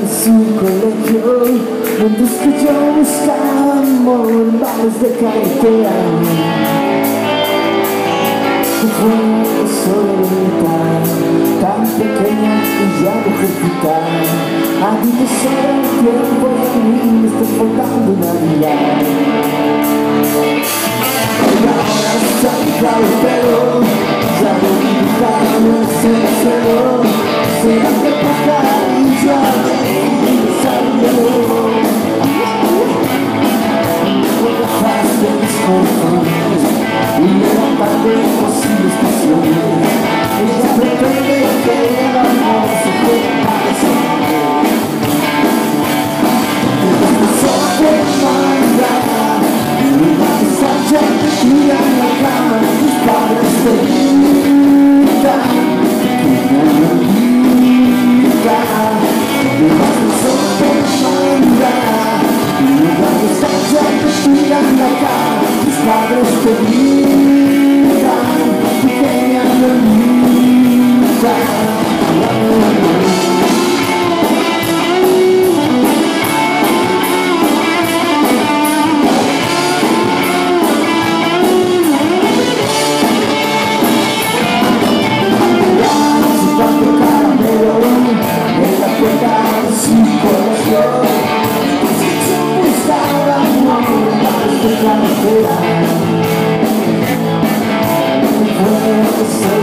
su colegio, mientras que yo buscaba amor en bares de carretera. Fue soledad tan pequeña y ya mujercita. A mí me sobra el tiempo y a mí me está faltando una vida. Y ahora está picado el pelo, ya no me dejaron el cielo. Será que pagar y ya me salió. No dejaste mis corazones y levantando posibles pasiones. Ella pretende que el amor se pueda parecer. Desde sobre mañana y una desacha tira en la cama. Mis padres te gritan que no me olvidan. Desde sobre mañana y una desacha tira en la cama. Mis padres te gritan que no me olvidan. Carretera,